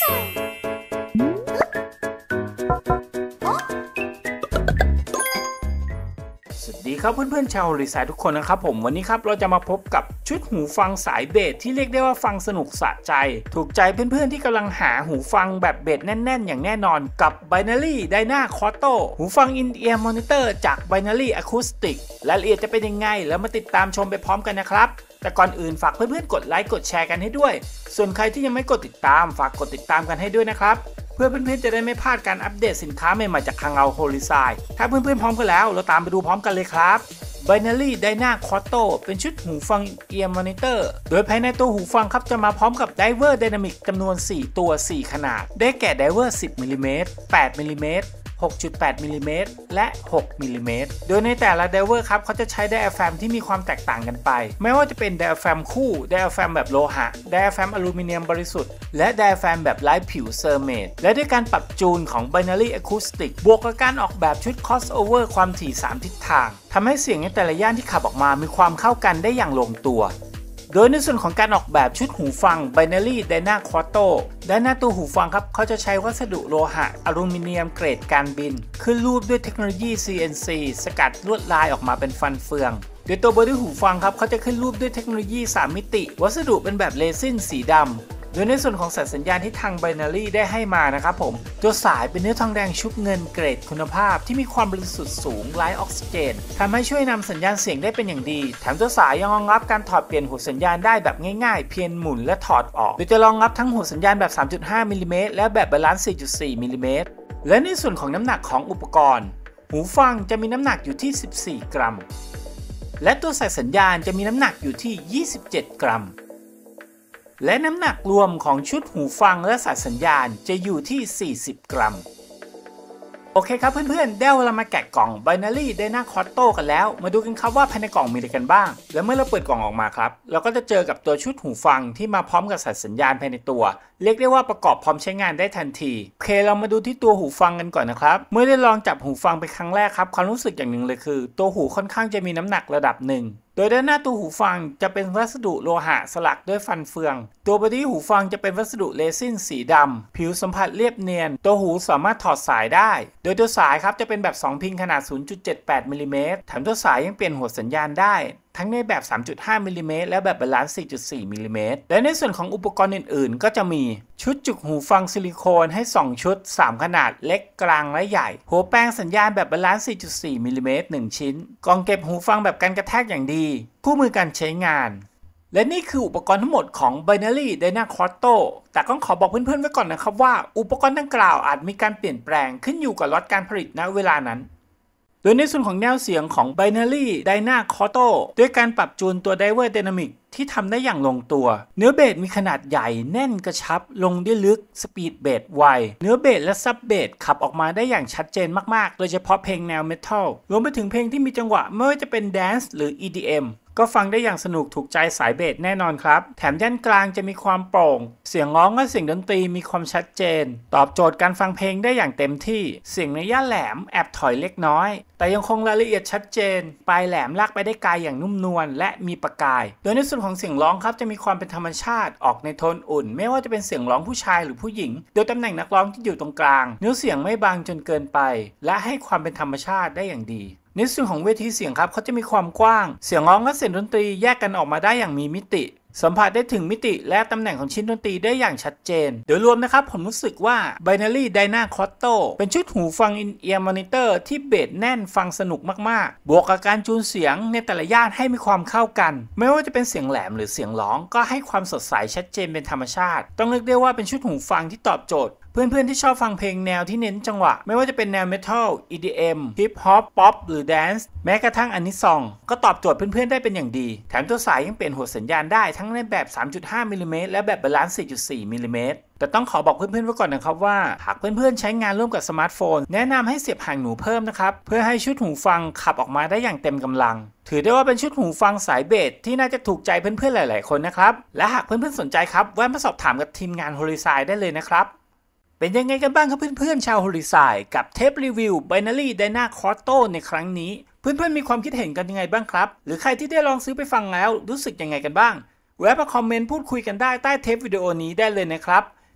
สวัสดีครับเพื่อนๆชาวรีไซน์ทุกคนนะครับผมวันนี้ครับเราจะมาพบกับชุดหูฟังสายเบสที่เรียกได้ว่าฟังสนุกสะใจถูกใจเพื่อนๆที่กำลังหาหูฟังแบบเบสแน่นๆอย่างแน่นอนกับ Binary Dyna Quattro หูฟัง In-Ear Monitor จาก Binary Acoustic รายละเอียดจะเป็นยังไงแล้วมาติดตามชมไปพร้อมกันนะครับแต่ก่อนอื่นฝากเพื่อนๆกดไลค์กดแชร์กันให้ด้วยส่วนใครที่ยังไม่กดติดตามฝากกดติดตามกันให้ด้วยนะครับเพื่อเพื่อนๆจะได้ไม่พลาดการอัปเดตสินค้าใหม่ๆจากทางเราโฮลิไซด์ถ้าเพื่อนๆพร้อมกันแล้วเราตามไปดูพร้อมกันเลยครับ Binary Dyna Quattro เป็นชุดหูฟัง Ear Monitor โดยภายในตัวหูฟังครับจะมาพร้อมกับ Driver Dynamic จำนวน 4 ตัว 4 ขนาดได้แก่ Driver 10 มิลลิเมตร 8 มิลลิเมตร 6.8 มิลลิเมตร และ 6 มิลลิเมตร โดยในแต่ละไดเวอร์ครับเขาจะใช้ไดอะแฟรมที่มีความแตกต่างกันไปไม่ว่าจะเป็นไดอะแฟรมคู่ไดอะแฟรมแบบโลหะไดอะแฟรมอลูมิเนียมบริสุทธิ์และไดอะแฟรมแบบไร้ผิวเซรามิกและด้วยการปรับจูนของ Binary Acoustic บวกกับการออกแบบชุด crossover ความถี่ 3 ทิศทางทำให้เสียงในแต่ละย่านที่ขับออกมามีความเข้ากันได้อย่างลงตัวโดยในส่วนของการออกแบบชุดหูฟัง Binary Dyna Quattro ด้านหน้าตัวหูฟังครับเขาจะใช้วัสดุโลหะอลูมิเนียมเกรดการบินขึ้นรูปด้วยเทคโนโลยี CNC สกัดลวดลายออกมาเป็นฟันเฟืองโดยตัวบอดี้หูฟังครับเขาจะขึ้นรูปด้วยเทคโนโลยี3มิติวัสดุเป็นแบบเรซินสีดำโดยในส่วนของสายสัญญาณที่ทาง Binary ได้ให้มานะครับผมตัวสายเป็นเนื้อทองแดงชุบเงินเกรดคุณภาพที่มีความบริสุทธิ์สูงไร้ออกซิเจนทำให้ช่วยนำสัญญาณเสียงได้เป็นอย่างดีแถมตัวสายยังรองรับการถอดเปลี่ยนหัวสัญญาณได้แบบง่ายๆเพียงหมุนและถอดออกโดยจะรองรับทั้งหัวสัญญาณแบบ 3.5 มิลลิเมตรและแบบบาลานซ์ 4.4 มิลลิเมตรและในส่วนของน้ำหนักของอุปกรณ์หูฟังจะมีน้ำหนักอยู่ที่ 14 กรัมและตัวสายสัญญาณจะมีน้ำหนักอยู่ที่ 27 กรัมและน้ำหนักรวมของชุดหูฟังและสายสัญญาณจะอยู่ที่ 40 กรัมโอเคครับเพื่อนๆได้เวลามาแกะกล่อง Binary Dyna Quattro กันแล้วมาดูกันครับว่าภายในกล่องมีอะไรกันบ้างและเมื่อเราเปิดกล่องออกมาครับเราก็จะเจอกับตัวชุดหูฟังที่มาพร้อมกับสายสัญญาณภายในตัวเรียกได้ว่าประกอบพร้อมใช้งานได้ทันทีโอเคเรามาดูที่ตัวหูฟังกันก่อนนะครับเมื่อได้ลองจับหูฟังไปครั้งแรกครับความรู้สึกอย่างหนึ่งเลยคือตัวหูค่อนข้างจะมีน้ำหนักระดับหนึ่งโดยด้านหน้าตัวหูฟังจะเป็นวัสดุโลหะสลักด้วยฟันเฟืองตัวบอดี้หูฟังจะเป็นวัสดุเรซินสีดำผิวสัมผัสเรียบเนียนตัวหูสามารถถอดสายได้โดยตัวสายครับจะเป็นแบบ2พินขนาด 0.78 มิลลิเมตรแถมตัวสายยังเปลี่ยนหัวสัญญาณได้ทั้งในแบบ 3.5 มิลลิเมตรและแบบบาลานซ์ 4.4 มิลลิเมตรและในส่วนของอุปกรณ์อื่นๆก็จะมีชุดจุกหูฟังซิลิโคนให้2ชุด3ขนาดเล็กกลางและใหญ่หัวแปลงสัญญาณแบบบาลานซ์ 4.4 มิลลิเมตร1ชิ้นกล่องเก็บหูฟังแบบกันกระแทกอย่างดีคู่มือการใช้งานและนี่คืออุปกรณ์ทั้งหมดของ Binary Dyna Quattro แต่ก็ขอบอกเพื่อนๆไว้ก่อนนะครับว่าอุปกรณ์ดังกล่าวอาจมีการเปลี่ยนแปลงขึ้นอยู่กับล็อตการผลิตณเวลานั้นโดยในส่วนของแนวเสียงของ Binary Dyna Quattro ด้วยการปรับจูนตัว Driver Dynamic ที่ทำได้อย่างลงตัวเนื้อเบสมีขนาดใหญ่แน่นกระชับลงได้ลึกสปีดเบสไวเนื้อเบสและซับเบสขับออกมาได้อย่างชัดเจนมากๆโดยเฉพาะเพลงแนวเมทัลรวมไปถึงเพลงที่มีจังหวะไม่ว่าจะเป็นแดนซ์หรือ EDMก็ฟังได้อย่างสนุกถูกใจสายเบสแน่นอนครับแถมย่านกลางจะมีความโปร่งเสียงร้องและเสียงดนตรีมีความชัดเจนตอบโจทย์การฟังเพลงได้อย่างเต็มที่เสียงในย่านแหลมแอบถอยเล็กน้อยแต่ยังคงรายละเอียดชัดเจนปลายแหลมลากไปได้ไกลอย่างนุ่มนวลและมีประกายโดยในส่วนของเสียงร้องครับจะมีความเป็นธรรมชาติออกในโทนอุ่นไม่ว่าจะเป็นเสียงร้องผู้ชายหรือผู้หญิงโดยตำแหน่งนักร้องที่อยู่ตรงกลางเนื้อเสียงไม่บางจนเกินไปและให้ความเป็นธรรมชาติได้อย่างดีในส่วนของเวทีเสียงครับเขาจะมีความกว้างเสียงร้องและเสียงดนตรีแยกกันออกมาได้อย่างมีมิติสัมผัสได้ถึงมิติและตำแหน่งของชิ้นดนตรีได้อย่างชัดเจนโดยรวมนะครับผมรู้สึกว่า Binary Dyna Quattro เป็นชุดหูฟัง In-Ear Monitor ที่เบสแน่นฟังสนุกมากๆบวกกับการจูนเสียงในแต่ละย่านให้มีความเข้ากันไม่ว่าจะเป็นเสียงแหลมหรือเสียงร้องก็ให้ความสดใสชัดเจนเป็นธรรมชาติต้องเรียกได้ว่าเป็นชุดหูฟังที่ตอบโจทย์เพื่อนๆที่ชอบฟังเพลงแนวที่เน้นจังหวะไม่ว่าจะเป็นแนวเมทัล EDM ฮิปฮอปป๊อปหรือแดนซ์แม้กระทั่งอานิซองก็ตอบโจทย์เพื่อนๆได้เป็นอย่างดีแถมตัวสายยังเปลี่ยนหัวสัญญาณได้ทั้งในแบบ 3.5 มิลลิเมตรและแบบบาลานซ์ 4.4 มิลลิเมตรแต่ต้องขอบอกเพื่อนๆไว้ก่อนนะครับว่าหากเพื่อนๆใช้งานร่วมกับสมาร์ทโฟนแนะนำให้เสียบหางหนูเพิ่มนะครับเพื่อให้ชุดหูฟังขับออกมาได้อย่างเต็มกำลังถือได้ว่าเป็นชุดหูฟังสายเบสที่น่าจะถูกใจเพื่อนๆหลายๆคนนะครับและหากเพื่อนๆสนใจครับแวะมาสอบถามกับทีมงานโฮลิไซด์ได้เลยนะครับเป็นยังไงกันบ้างครับเพื่อนๆชาวโฮลิไซด์กับเทปรีวิว Binary Dyna Quattro ในครั้งนี้เพื่อนๆมีความคิดเห็นกันยังไงบ้างครับหรือใครที่ได้ลองซื้อไปฟังแล้วรู้สึกยังไงกันบ้างแวะมาคอมเมนต์พูดคุยกันได้ใต้เทปวิดีโอนี้ได้เลยนะครับ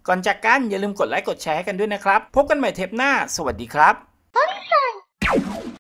ก่อนจากกันอย่าลืมกดไลค์กดแชร์ให้กันด้วยนะครับพบกันใหม่เทปหน้าสวัสดีครับ